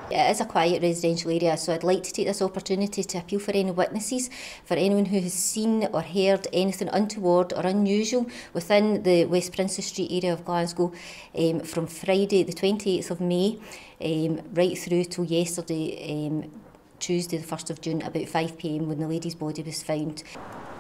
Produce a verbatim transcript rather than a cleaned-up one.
It is a quiet residential area, so I'd like to take this opportunity to appeal for any witnesses, for anyone who has seen or heard anything untoward or unusual within the West Princes Street area of Glasgow um, from Friday the twenty-eighth of May um, right through till yesterday, um, Tuesday the first of June, about five p m when the lady's body was found.